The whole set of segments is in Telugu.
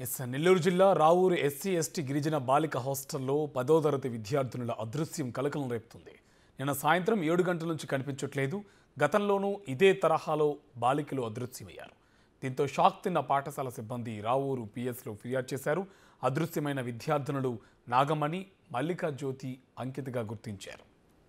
నెల్లూరు జిల్లా రావూరు ఎస్సీ ఎస్టీ గిరిజన బాలిక హాస్టల్లో 10వ తరగతి విద్యార్థినుల అదృశ్యం కలకలం రేపుతుంది. నిన్న సాయంత్రం 7 గంటల నుంచి కనిపించట్లేదు. గతంలోనూ ఇదే తరహాలో బాలికలు అదృశ్యమయ్యారు. దీంతో షాక్ తిన్న పాఠశాల సిబ్బంది రావూరు పిఎస్లో ఫిర్యాదు చేశారు. అదృశ్యమైన విద్యార్థినులు నాగమణి, మల్లికా జ్యోతి, అంకితగా గుర్తించారు.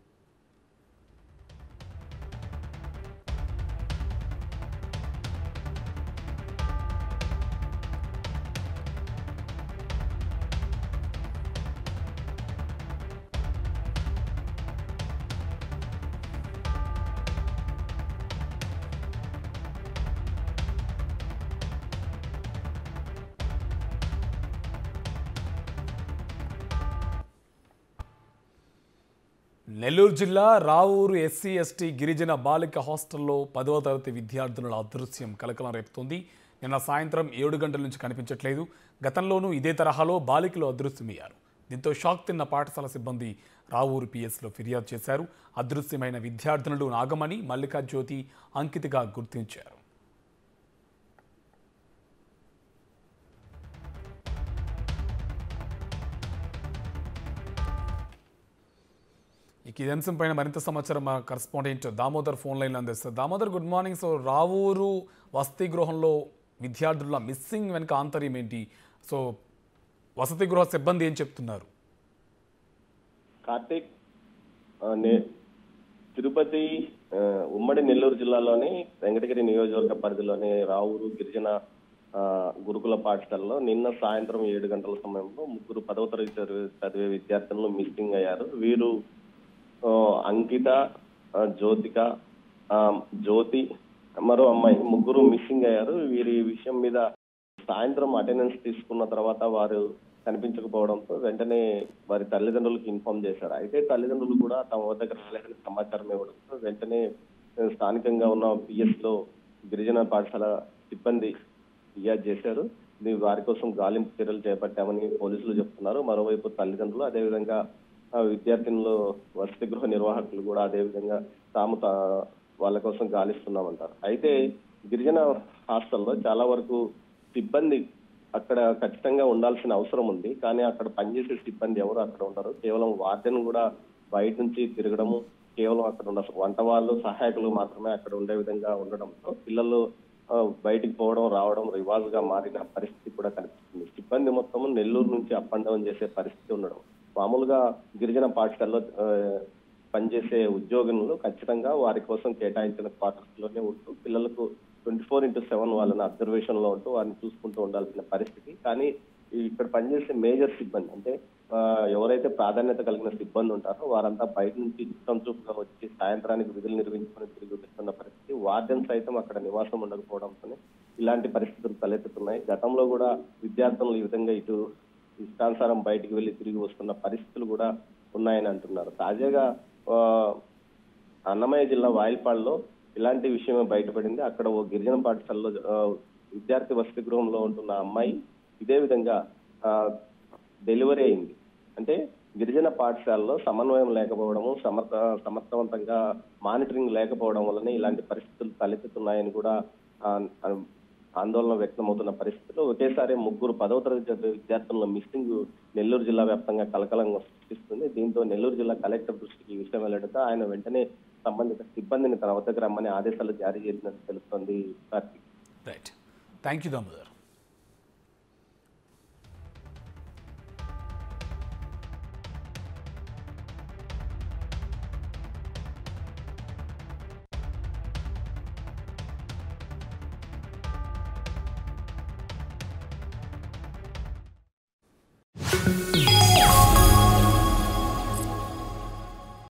నెల్లూరు జిల్లా రావూరు ఎస్సీ ఎస్టీ గిరిజన బాలిక హాస్టల్లో 10వ తరగతి విద్యార్థినుల అదృశ్యం కలకలం రేపుతోంది. నిన్న సాయంత్రం 7 గంటల నుంచి కనిపించట్లేదు. గతంలోనూ ఇదే తరహాలో బాలికలు అదృశ్యమయ్యారు. దీంతో షాక్ తిన్న పాఠశాల సిబ్బంది రావూరు పిఎస్లో ఫిర్యాదు చేశారు. అదృశ్యమైన విద్యార్థినులు నాగమణి, మల్లికా జ్యోతి, అంకితగా గుర్తించారు. ఈ అంశంపైన మరింత సమాచారం మా కరెస్పాండెంట్ దామోదర్ ఫోన్ లైన్లో అందిస్తారు. Damodar, good morning. So Ravuru వసతి గృహంలో విద్యార్థుల మిస్సింగ్ వెనుక ఆంతర్యం ఏంటి? సో వసతి గృహ సిబ్బంది ఏం చెప్తున్నారు? కార్తీక్, తిరుపతి ఉమ్మడి నెల్లూరు జిల్లాలోని వెంకటగిరి నియోజకవర్గ పరిధిలోని రావూరు గిరిజన గురుకుల పాఠశాలలో నిన్న సాయంత్రం 7 గంటల సమయంలో 3 10వ తరగతి చదివే విద్యార్థులను మిస్సింగ్ అయ్యారు. వీరు అంకిత, జ్యోతిక, జ్యోతి, మరో అమ్మాయి, ముగ్గురు మిస్సింగ్ అయ్యారు. వీరి విషయం మీద సాయంత్రం అటెండెన్స్ తీసుకున్న తర్వాత వారు కనిపించకపోవడంతో వెంటనే వారి తల్లిదండ్రులకు ఇన్ఫార్మ్ చేశారు. అయితే తల్లిదండ్రులు కూడా తమ వద్దకు రాలేదని సమాచారం ఇవ్వడంతో వెంటనే స్థానికంగా ఉన్న పిఎస్ లో గిరిజన పాఠశాల సిబ్బంది ఫిర్యాదు చేశారు. వారి కోసం గాలింపు చర్యలు చేపట్టామని పోలీసులు చెప్తున్నారు. మరోవైపు తల్లిదండ్రులు, అదేవిధంగా విద్యార్థినులు, వసతి గృహ నిర్వాహకులు కూడా అదేవిధంగా తాము వాళ్ళ కోసం గాలిస్తున్నామంటారు. అయితే గిరిజన హాస్టల్లో చాలా వరకు సిబ్బంది అక్కడ ఖచ్చితంగా ఉండాల్సిన అవసరం ఉంది. కానీ అక్కడ పనిచేసే సిబ్బంది ఎవరు అక్కడ ఉంటారు. కేవలం వార్డెన్ కూడా బయట నుంచి తిరగడము, కేవలం అక్కడ ఉన్న వంట వాళ్ళు, సహాయకులు మాత్రమే అక్కడ ఉండే విధంగా ఉండడంతో పిల్లలు బయటికి పోవడం రావడం రివాజుగా మారిన పరిస్థితి కూడా కనిపిస్తుంది. సిబ్బంది మొత్తం నెల్లూరు నుంచి అప్ అండ్ డౌన్ చేసే పరిస్థితి ఉండడం. మామూలుగా గిరిజన పాఠశాలలో పనిచేసే ఉద్యోగులు ఖచ్చితంగా వారి కోసం కేటాయించిన క్వార్టర్స్ లోనే ఉంటూ పిల్లలకు 24/7 వాళ్ళని అబ్జర్వేషన్ లో ఉంటూ వారిని చూసుకుంటూ ఉండాల్సిన పరిస్థితి. కానీ ఇక్కడ పనిచేసే మేజర్ సిబ్బంది, అంటే ఎవరైతే ప్రాధాన్యత కలిగిన సిబ్బంది ఉంటారో వారంతా బయట నుంచి చుట్టం చూపుగా వచ్చి సాయంత్రానికి విధులు నిర్వహించుకొని తిరిగి వస్తున్న పరిస్థితి. వార్డెన్ సైతం అక్కడ నివాసం ఉండకపోవడంతోనే ఇలాంటి పరిస్థితులు తలెత్తుతున్నాయి. గతంలో కూడా విద్యార్థులు ఈ విధంగా ఇష్టానుసారం బయటికి వెళ్లి తిరిగి వస్తున్న పరిస్థితులు కూడా ఉన్నాయని అంటున్నారు. తాజాగా అన్నమయ్య జిల్లా వాయిల్పాడులో ఇలాంటి విషయమే బయటపడింది. అక్కడ ఓ గిరిజన పాఠశాలలో విద్యార్థి వసతి గృహంలో ఉంటున్న అమ్మాయి ఇదే విధంగా డెలివరీ అయింది. అంటే గిరిజన పాఠశాలలో సమన్వయం లేకపోవడము, సమర్థవంతంగా మానిటరింగ్ లేకపోవడం వల్లనే ఇలాంటి పరిస్థితులు తలెత్తుతున్నాయని కూడా ఆందోళన వ్యక్తమవుతున్న పరిస్థితుల్లో ఒకేసారి 3 10వ తరగతి విద్యార్థుల మిస్సింగ్ నెల్లూరు జిల్లా వ్యాప్తంగా కలకలంగా సృష్టిస్తుంది. దీంతో నెల్లూరు జిల్లా కలెక్టర్ దృష్టికి ఈ విషయం వెళ్లడంతో ఆయన వెంటనే సంబంధిత సిబ్బందిని తన వద్దకు రమ్మని ఆదేశాలు జారీ చేసినట్టు తెలుస్తోంది. Karthik, right, thank you Damodar.